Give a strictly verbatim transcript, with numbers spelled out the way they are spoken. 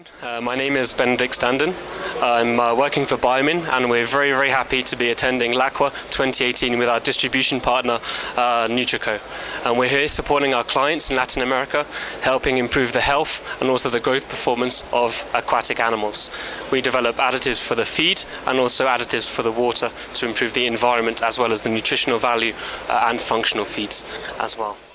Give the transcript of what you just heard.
Uh, my name is Benedict Standen. I'm uh, working for Biomin, and we're very, very happy to be attending LACWA twenty eighteen with our distribution partner, uh, Nutrico. And we're here supporting our clients in Latin America, helping improve the health and also the growth performance of aquatic animals. We develop additives for the feed and also additives for the water to improve the environment as well as the nutritional value uh, and functional feeds as well.